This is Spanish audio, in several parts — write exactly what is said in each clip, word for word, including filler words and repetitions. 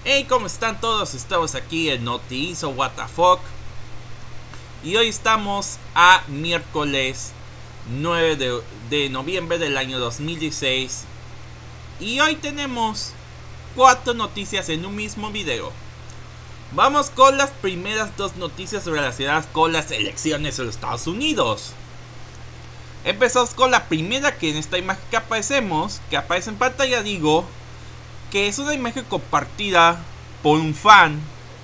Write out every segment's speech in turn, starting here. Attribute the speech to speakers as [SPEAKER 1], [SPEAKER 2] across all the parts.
[SPEAKER 1] Hey, ¿cómo están todos? Estamos aquí en Notiz o What the Fuck. Y hoy estamos a miércoles nueve de, de noviembre del año dos mil dieciséis. Y hoy tenemos cuatro noticias en un mismo video. Vamos con las primeras dos noticias relacionadas con las elecciones en los Estados Unidos. Empezamos con la primera, que en esta imagen que aparecemos, que aparece en pantalla, digo, que es una imagen compartida por un fan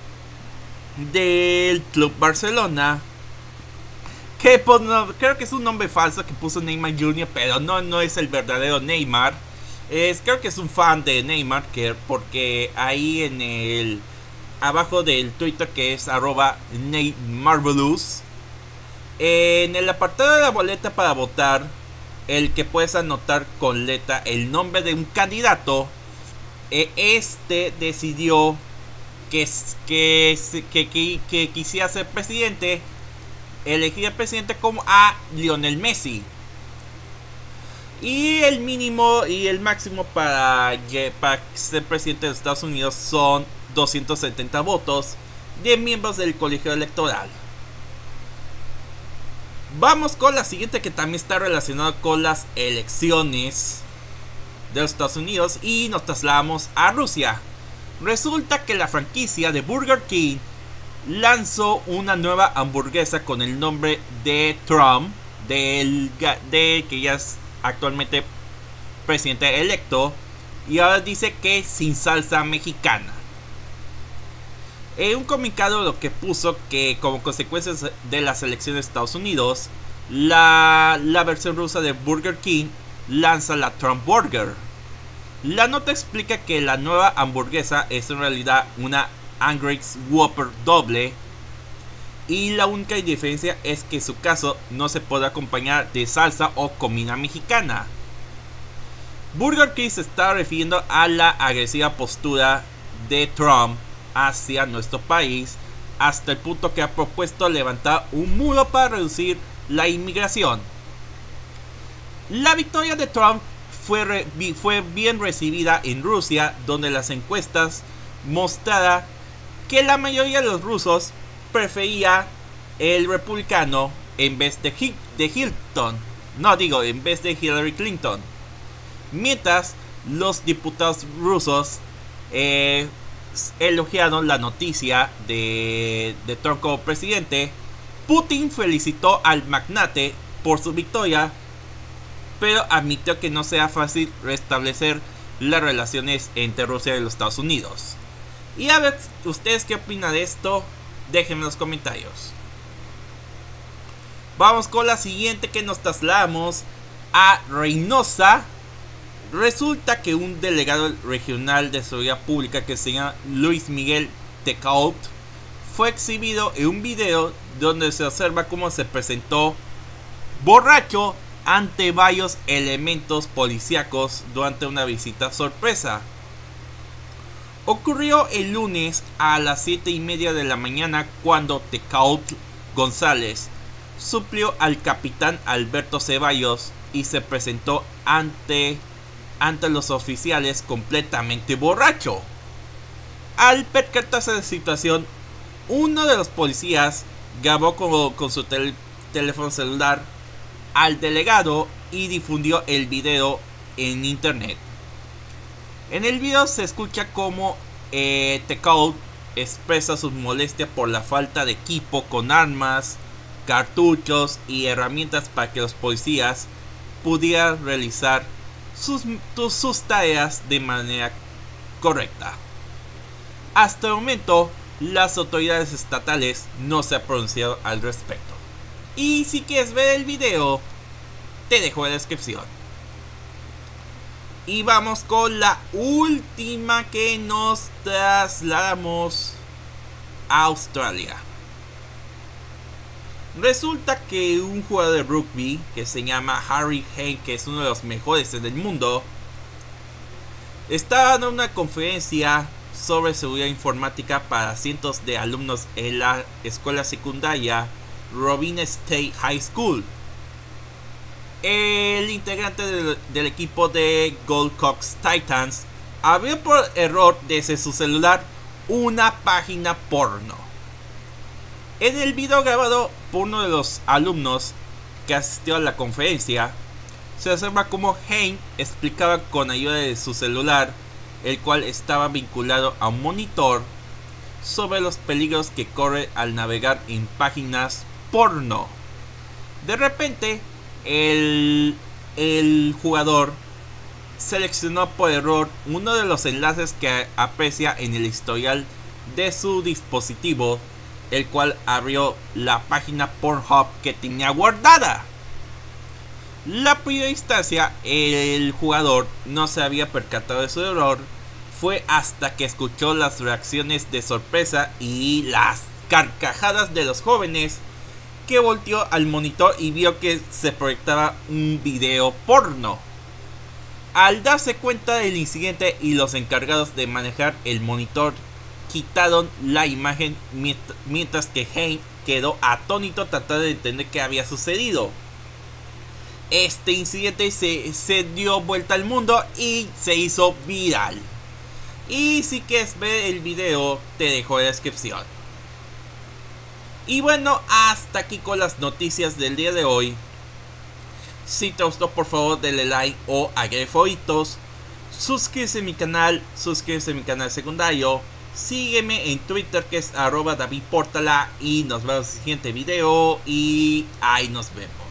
[SPEAKER 1] del Club Barcelona, que pues, no, creo que es un nombre falso que puso Neymar junior, pero no, no es el verdadero Neymar. Es, creo que es un fan de Neymar, que, porque ahí en el abajo del Twitter, que es arroba Neymarvelous, en el apartado de la boleta para votar, el que puedes anotar con letra el nombre de un candidato, este decidió que, que, que, que, que quisiera ser presidente, elegir al presidente como a Lionel Messi. Y el mínimo y el máximo para, para ser presidente de Estados Unidos son doscientos setenta votos de miembros del colegio electoral. Vamos con la siguiente, que también está relacionada con las elecciones de los Estados Unidos, y nos trasladamos a Rusia. Resulta que la franquicia de Burger King lanzó una nueva hamburguesa con el nombre de Trump, del de que ya es actualmente presidente electo, y ahora dice que sin salsa mexicana. En un comunicado lo que puso que como consecuencia de las elecciones de Estados Unidos, la, la versión rusa de Burger King lanza la Trump Burger. La nota explica que la nueva hamburguesa es en realidad una Angus Whopper doble, y la única diferencia es que en su caso no se puede acompañar de salsa o comida mexicana. Burger King se está refiriendo a la agresiva postura de Trump hacia nuestro país, hasta el punto que ha propuesto levantar un muro para reducir la inmigración. La victoria de Trump fue, re, fue bien recibida en Rusia, donde las encuestas mostraron que la mayoría de los rusos prefería el republicano en vez de, de Hilton, no digo en vez de Hillary Clinton, mientras los diputados rusos eh, elogiaron la noticia de, de Trump como presidente. Putin felicitó al magnate por su victoria, pero admitió que no sea fácil restablecer las relaciones entre Rusia y los Estados Unidos. Y a ver, ¿ustedes qué opinan de esto? Déjenme en los comentarios. Vamos con la siguiente, que nos trasladamos a Reynosa. Resulta que un delegado regional de seguridad pública que se llama Luis Miguel Tecault fue exhibido en un video donde se observa cómo se presentó borracho ante varios elementos policíacos durante una visita sorpresa. Ocurrió el lunes a las siete y media de la mañana, cuando Tecault González suplió al capitán Alberto Ceballos y se presentó ante, ante los oficiales completamente borracho. Al percatarse de la situación, uno de los policías grabó con, con su tel, teléfono celular al delegado y difundió el video en internet. En el video se escucha como eh, Tecault expresa su molestia por la falta de equipo con armas, cartuchos y herramientas para que los policías pudieran realizar sus, sus tareas de manera correcta. Hasta el momento, las autoridades estatales no se han pronunciado al respecto. Y si quieres ver el video, te dejo en la descripción. Y vamos con la última, que nos trasladamos a Australia. Resulta que un jugador de rugby que se llama Harry Kane, que es uno de los mejores en el mundo, estaba dando una conferencia sobre seguridad informática para cientos de alumnos en la escuela secundaria Robin State High School. El integrante del, del equipo de Gold Coast Titans abrió por error desde su celular una página porno. En el video grabado por uno de los alumnos que asistió a la conferencia, se observa cómo Hein explicaba con ayuda de su celular, el cual estaba vinculado a un monitor, sobre los peligros que corre al navegar en páginas porno. De repente, el, el jugador seleccionó por error uno de los enlaces que aprecia en el historial de su dispositivo, el cual abrió la página Pornhub que tenía guardada. La primera instancia, el jugador no se había percatado de su error. Fue hasta que escuchó las reacciones de sorpresa y las carcajadas de los jóvenes que volteó al monitor y vio que se proyectaba un video porno. Al darse cuenta del incidente y los encargados de manejar el monitor quitaron la imagen, mientras que Hein quedó atónito tratando de entender qué había sucedido. Este incidente se, se dio vuelta al mundo y se hizo viral. Y si quieres ver el video, te dejo en la descripción. Y bueno, hasta aquí con las noticias del día de hoy. Si te gustó, por favor denle like o agregue favoritos. Suscríbete a mi canal, suscríbete a mi canal secundario. Sígueme en Twitter, que es arroba David Portala. Y nos vemos en el siguiente video. Y ahí nos vemos.